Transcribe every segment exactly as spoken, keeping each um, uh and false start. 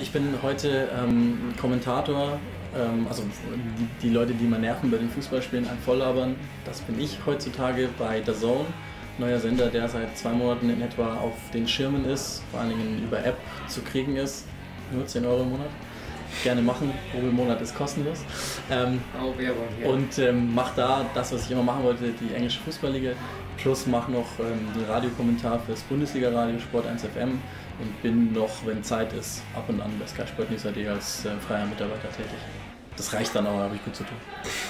ich bin heute ähm, Kommentator, ähm, also die, die Leute, die mal nerven bei den Fußballspielen, ein Volllabern, das bin ich heutzutage bei D A Z N, neuer Sender, der seit zwei Monaten in etwa auf den Schirmen ist, vor allen Dingen über App zu kriegen ist, nur zehn Euro im Monat. Gerne machen, Probelmonat ist kostenlos. Ähm, oh, Werbung, ja. Und ähm, mache da das, was ich immer machen wollte, die englische Fußballliga, plus mache noch ähm, den Radiokommentar fürs Bundesliga-Radio Sport eins F M und bin noch, wenn Zeit ist, ab und an bei Sky Sport News A D als äh, freier Mitarbeiter tätig. Das reicht dann auch, habe ich gut zu tun.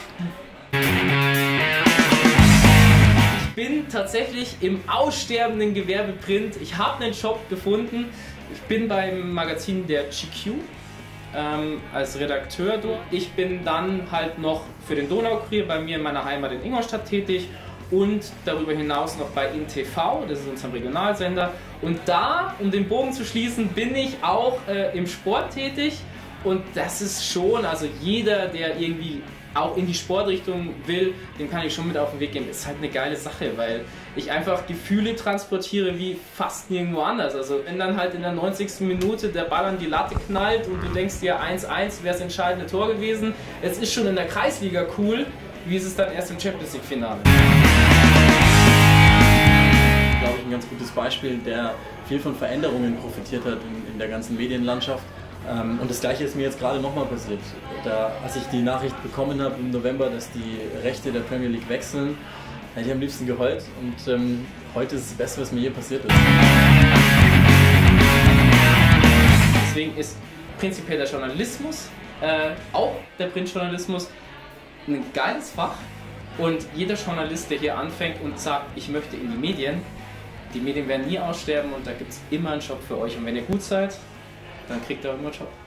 Ich bin tatsächlich im aussterbenden Gewerbe Print. Ich habe einen Job gefunden. Ich bin beim Magazin der G Q ähm, als Redakteur dort. Ich bin dann halt noch für den Donaukurier bei mir in meiner Heimat in Ingolstadt tätig und darüber hinaus noch bei I N T V, das ist unserem Regionalsender. Und da, um den Bogen zu schließen, bin ich auch äh, im Sport tätig und das ist schon, also jeder, der irgendwie auch in die Sportrichtung will, dem kann ich schon mit auf den Weg geben. Das ist halt eine geile Sache, weil ich einfach Gefühle transportiere wie fast nirgendwo anders. Also wenn dann halt in der neunzigsten Minute der Ball an die Latte knallt und du denkst dir eins eins wäre das entscheidende Tor gewesen, es ist schon in der Kreisliga cool, wie ist es dann erst im Champions League Finale? Glaube ich, ein ganz gutes Beispiel, der viel von Veränderungen profitiert hat in, in der ganzen Medienlandschaft. Und das Gleiche ist mir jetzt gerade nochmal passiert. Da, als ich die Nachricht bekommen habe im November, dass die Rechte der Premier League wechseln, hätte ich am liebsten geheult. Und ähm, heute ist es das Beste, was mir je passiert ist. Deswegen ist prinzipiell der Journalismus, äh, auch der Printjournalismus, ein geiles Fach. Und jeder Journalist, der hier anfängt und sagt, ich möchte in die Medien, die Medien werden nie aussterben und da gibt es immer einen Job für euch. Und wenn ihr gut seid, dann kriegt ihr auch immer einen Job.